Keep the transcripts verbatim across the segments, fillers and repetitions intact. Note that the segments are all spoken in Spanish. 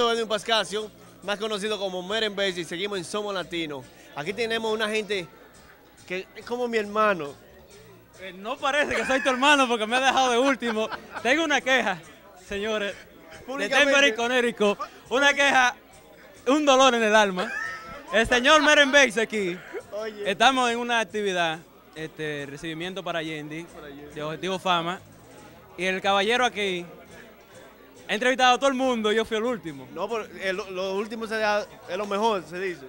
soy Edwin Pascasio, más conocido como Meren Bass, y seguimos en Somos Latinos. Aquí tenemos una gente que es como mi hermano. Eh, no parece que soy tu hermano porque me ha dejado de último. Tengo una queja, señores, de Denver y Connecticut. Una queja, un dolor en el alma. El señor Meren Bass aquí. Oye. Estamos en una actividad, este, recibimiento para Yendi, de Objetivo Fama. Y el caballero aquí ha entrevistado a todo el mundo y yo fui el último. No, pero el- lo último será, es lo mejor, se dice.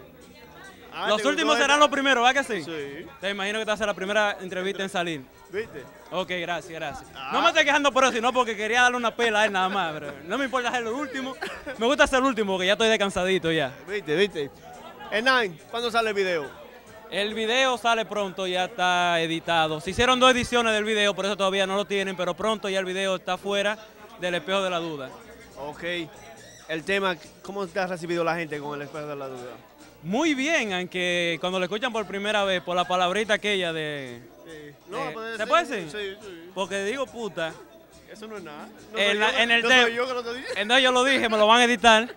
Ah, Los ¿te últimos gustó serán los primeros, ¿verdad que sí? Sí. Te imagino que te hace la primera entrevista en salir. ¿Viste? Ok, gracias, gracias. Ah. No me estoy quejando por eso, sino porque quería darle una pela a él nada más. Pero no me importa ser el último. Me gusta ser el último porque ya estoy descansadito ya. ¿Viste? ¿Viste? Hernán, ¿cuándo sale el video? El video sale pronto, ya está editado. Se hicieron dos ediciones del video, por eso todavía no lo tienen, pero pronto ya el video está fuera del espejo de la duda. Ok. El tema, ¿cómo te ha recibido la gente con el espejo de la duda? Muy bien, aunque cuando lo escuchan por primera vez, por la palabrita aquella de... Sí. Eh, puede ¿se ser, puede decir? Sí, sí. Porque digo puta, Eso no es nada. No En soy la- yo, en el no tema- soy yo que lo estoy diciendo. entonces yo lo dije, me lo van a editar.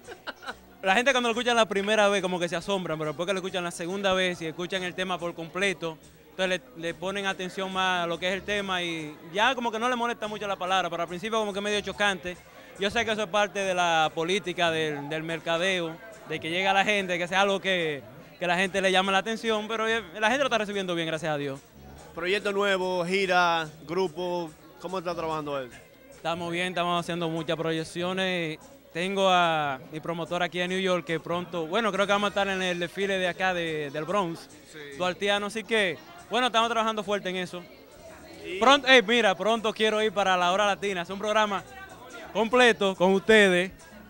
La gente cuando lo escuchan la primera vez como que se asombran, pero después que lo escuchan la segunda vez y escuchan el tema por completo, entonces le, le ponen atención más a lo que es el tema y ya como que no le molesta mucho la palabra, pero al principio como que medio chocante. Yo sé que eso es parte de la política del, del mercadeo, de que llega a la gente, que sea algo que, que la gente le llame la atención, pero la gente lo está recibiendo bien, gracias a Dios. Proyecto nuevo, gira, grupo, ¿cómo está trabajando él? Estamos bien, estamos haciendo muchas proyecciones. Tengo a mi promotor aquí en New York que pronto, bueno, creo que vamos a estar en el desfile de acá de, del Bronx, Sí. Duartiano, así que, bueno, estamos trabajando fuerte en eso. Y- Pronto, eh, mira, pronto quiero ir para la Hora Latina, es un programa completo con ustedes.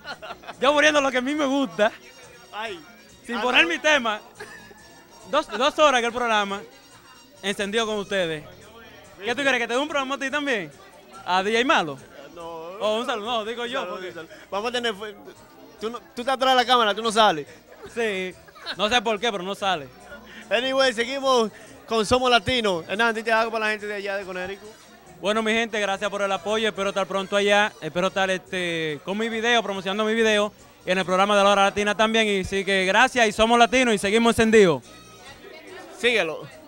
Yo poniendo lo que a mí me gusta, Ay. sin Ah, poner no. mi tema. Dos, dos horas que el programa, encendido con ustedes. ¿Qué tú quieres, que te dé un programa a ti también? ¿A D J Malo? No. O un saludo, no, digo yo. Salud, Porque, salud. Vamos a tener. Tú, no- tú estás atrás de la cámara, tú no sales. sí, no sé por qué, pero no sale. Anyway, seguimos con Somos Latinos. Hernán, dite algo para la gente de allá de Connecticut. Bueno, mi gente, gracias por el apoyo. Espero estar pronto allá. Espero estar este, con mi video, promocionando mi video y en el programa de la Hora Latina también. Y sí que gracias y somos latinos y seguimos encendidos. Síguelo.